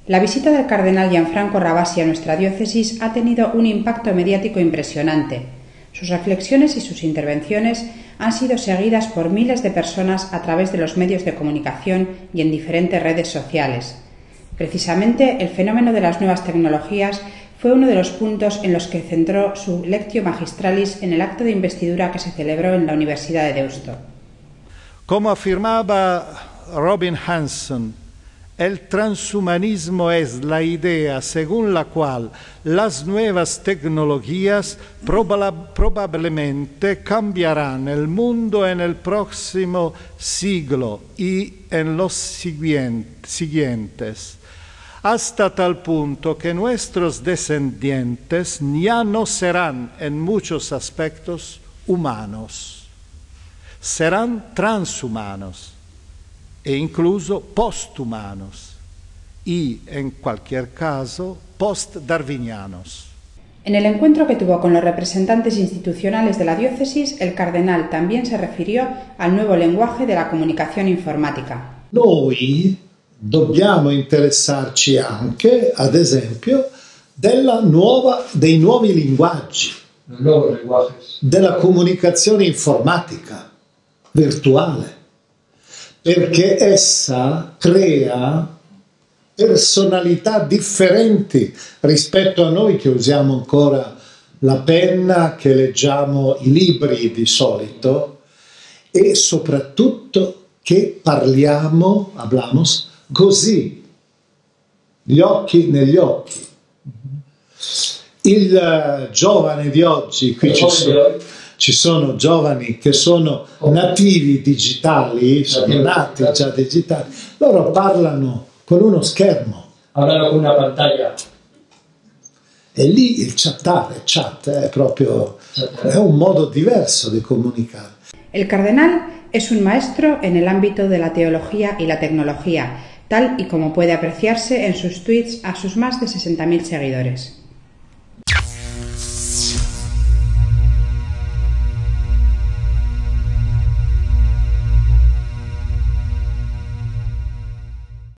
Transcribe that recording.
La visita del cardenal Gianfranco Ravasi a nuestra diócesis ha tenido un impacto mediático impresionante. Sus reflexiones y sus intervenciones han sido seguidas por miles de personas a través de los medios de comunicación y en diferentes redes sociales. Precisamente, el fenómeno de las nuevas tecnologías fue uno de los puntos en los que centró su Lectio Magistralis en el acto de investidura que se celebró en la Universidad de Deusto. Como afirmaba Robin Hanson, el transhumanismo es la idea según la cual las nuevas tecnologías probablemente cambiarán el mundo en el próximo siglo y en los siguientes, hasta tal punto que nuestros descendientes ya no serán en muchos aspectos humanos, serán transhumanos e incluso posthumanos y, en cualquier caso, postdarwinianos. En el encuentro que tuvo con los representantes institucionales de la diócesis, el cardenal también se refirió al nuevo lenguaje de la comunicación informática. Noi dobbiamo interessarci anche, ad esempio, dei nuovi linguaggi, della comunicazione informatica virtuale, perché essa crea personalità differenti rispetto a noi che usiamo ancora la penna, che leggiamo i libri di solito e soprattutto che hablamos così, gli occhi negli occhi. Il giovane di oggi, qui ci sono giovani che sono nativi digitali, sono nati già digitali, loro parlano con uno schermo. Parlano con una pantalla. E lì il chat è proprio è un modo diverso di comunicare. El cardenal es un maestro en el ámbito de la teología y la tecnología, tal y como puede apreciarse en sus tweets a sus más de 60.000 seguidores.